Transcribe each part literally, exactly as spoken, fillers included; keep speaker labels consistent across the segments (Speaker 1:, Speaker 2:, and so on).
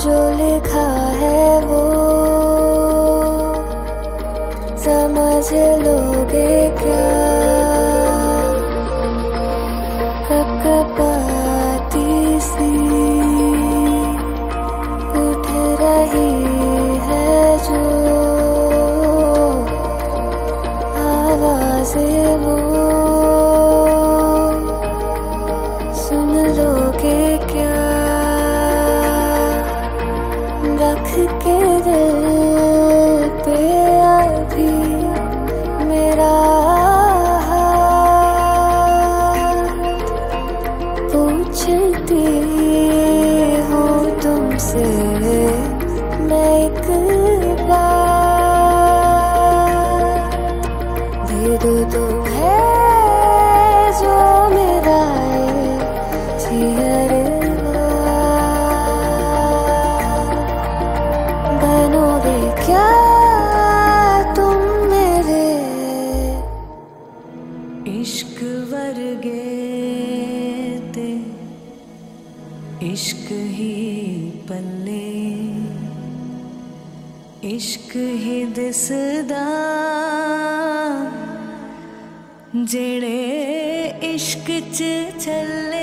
Speaker 1: जो लिखा है वो समझ लोगे क्या? कपकपाती सी उठ रही है जो आवाज़ें वो सुन लोगे क्या? रख के दिल पे अभी मेरा हाथ पूछती हूँ तुमसे मैं एक बार। दे दो तुम है जो मेरा जिगर बनोगे क्या तुम मेरे?
Speaker 2: इश्क वर्गे ते इश्क ही पल्ले इश्क ही दिसदा जेड़े इश्क च चले।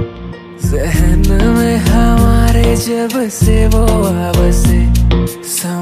Speaker 3: जहन में हमारे जब से वो अब से